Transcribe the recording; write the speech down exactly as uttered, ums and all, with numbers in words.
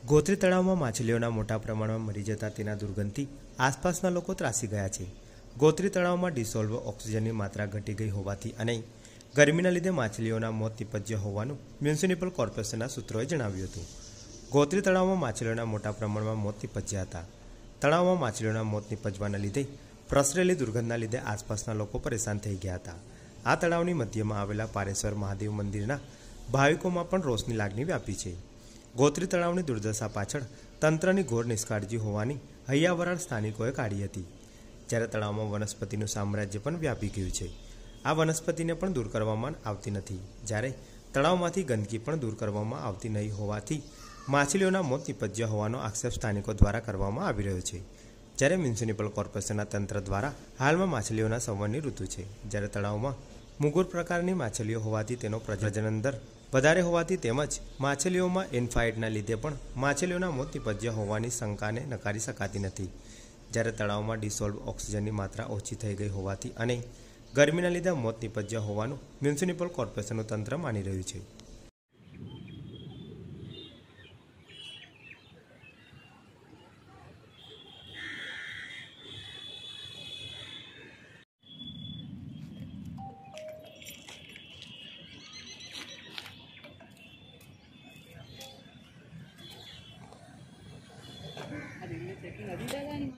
ગોત્રી તળાવમાં માછલીઓના મોટા પ્રમાણમાં મરી જતા તેના દુર્ગંધથી આસપાસના લોકો ત્રાસી ગયા છે। ગોત્રી તળાવમાં ડિસોલ્વ ઓક્સિજનની માત્રા ઘટી ગઈ હોવાથી અને ગરમીના લીધે માછલીઓના મોત નિપજ્યા હોવાનું મ્યુનિસિપલ કોર્પોરેશનના સૂત્રોએ જણાવ્યું હતું। ગોત્રી તળાવમાં માછલીઓના મોટા પ્રમાણમાં મોત નિપજ્યા હતા। તળાવમાં માછલીઓના મોત નિપજવાના લીધે પ્રસરેલી દુર્ગંધના લીધે આસપાસના લોકો પરેશાન થઈ ગયા હતા। આ તળાવની મધ્યમાં આવેલા પારેશ્વર મહાદેવ મંદિરના ભાવિકોમાં પણ રોષની લાગણી વ્યાપી છે। ગોત્રી તળાવની દુર્દશા પાછળ તંત્રની ઘોર નિષ્કાળજી હોવાની હૈયાવરાળ સ્થાનિકોએ કાઢી હતી। જ્યારે તળાવમાં વનસ્પતિનું સામ્રાજ્ય પણ વ્યાપી ગયું છે। આ વનસ્પતિને પણ દૂર કરવામાં આવતી નથી। જ્યારે તળાવમાંથી ગંદકી પણ દૂર કરવામાં આવતી નહીં હોવાથી માછલીઓના મોત નિપજ્યા હોવાનો આક્ષેપ સ્થાનિકો દ્વારા કરવામાં આવી રહ્યો છે। જ્યારે મ્યુનિસિપલ કોર્પોરેશનના તંત્ર દ્વારા હાલમાં માછલીઓના સંવર્ણની ઋતુ છે। જ્યારે તળાવમાં મુગુર પ્રકારની માછલીઓ હોવાથી તેનો પ્રજનન દર વધારે હોવાથી તેમજ માછલીઓમાં એન્ફાઇડના લીધે પણ માછલીઓના મોત નિપજ્યા હોવાની શંકાને નકારી શકાતી નથી। જ્યારે તળાવમાં ડિસોલ્વ ઓક્સિજનની માત્રા ઓછી થઈ ગઈ હોવાથી અને ગરમીના લીધે મોત નિપજ્યા હોવાનું મ્યુનિસિપલ કોર્પોરેશનનું તંત્ર માની રહ્યું છે।